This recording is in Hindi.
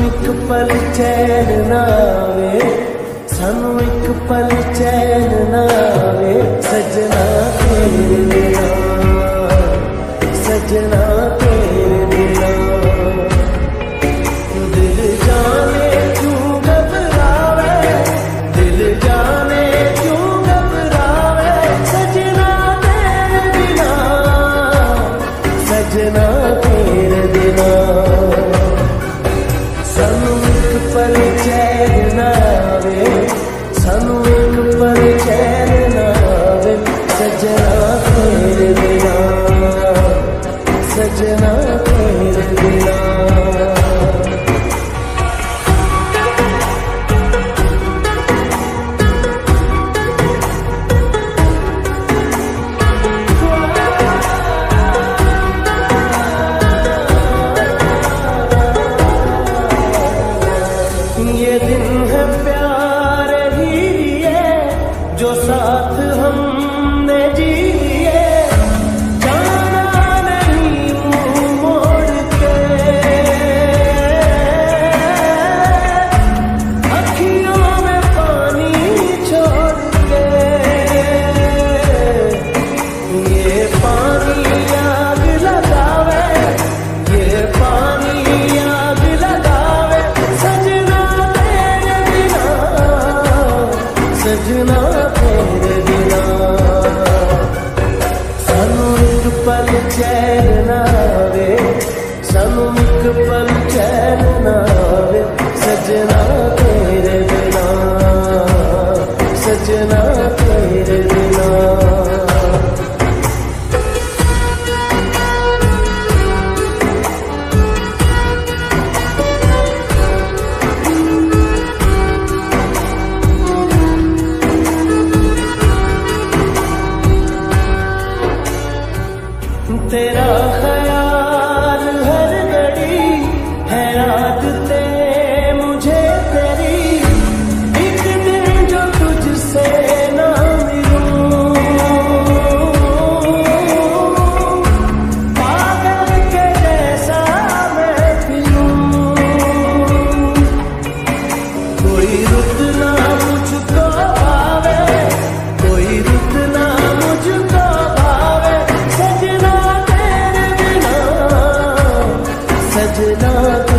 एक पल चैन ना आवे, सानू एक पल चैन ना आवे, सजना तेरे बिना, सजना तेरे बिना। दिल जाने क्यों घबरावे, दिल जाने क्यों घबरावे, सजना तेरे बिना, सजना तेरे बिना। सानू एक पल चैन ना आवे, सानू एक पल चैन ना आवे, सजना तेरे बिना, सजना तेरे बिना। ये दिन है प्यार ही लिए जो साथ हमने जिए, जाना नहीं मुंह मोड़ के, अखियों में पानी छोड़ के। ये पानी आग लगावे, ये पानी आग लगावे, सजना सजना तेरे बिना। सानू एक पल चैन ना आवे, सानू एक पल चैन ना आवे, सजना तेरे बिना, सजना तेरे बिना। तेरा ख्याल हर घड़ी है, आदतें मुझे तेरी, एक दिन जो तुझसे ना मिलूं, पागल के जैसा मैं पीऊं। कोई रुत ना मुझको भावे, कोई रुत ना मुझको भावे, सजना सजना